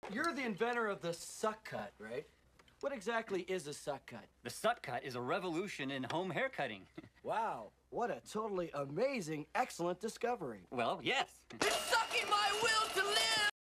You're the inventor of the suck cut, right? What exactly is a suck cut? The suck cut is a revolution in home hair cutting. Wow, what a totally amazing, excellent discovery. Well, yes. It's sucking my will to live!